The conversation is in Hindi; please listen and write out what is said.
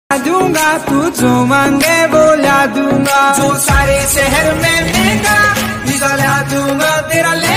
दूंगा तू जो मांगे वो ला दूंगा, जो सारे शहर में महंगा ला दूंगा तेरा।